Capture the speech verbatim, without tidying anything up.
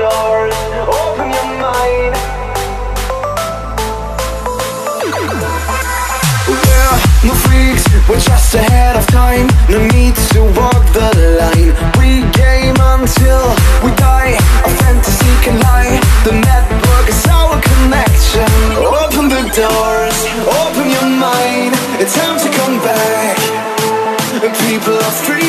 doors, open your mind. We're no freaks, we're just ahead of time. No need to walk the line. We game until we die. Our fantasy can lie. The network is our connection. Open the doors, open your mind. It's time to come back. People are free.